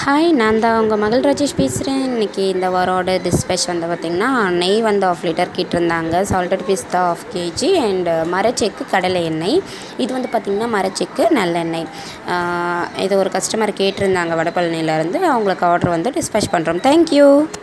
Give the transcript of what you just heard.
Hi, நான் தான் உங்கள் மகள் ராஜேஷ் பேசுகிறேன். இன்றைக்கி இந்த வாரோட டிஸ்பேச் வந்து பார்த்திங்கன்னா, நெய் வந்து 1/2 லிட்டர் கேட்டிருந்தாங்க, சால்டட் பிஸ்தா 1/2 kg அண்ட் மரச்செக்கு கடலை எண்ணெய். இது வந்து பார்த்திங்கன்னா மரச்செக்கு நல்லெண்ணெய். இது ஒரு கஸ்டமர் கேட்டிருந்தாங்க வடபழனியிலேருந்து. அவங்களுக்கு ஆர்டர் வந்து டிஸ்பேச் பண்ணுறோம். தேங்க்யூ.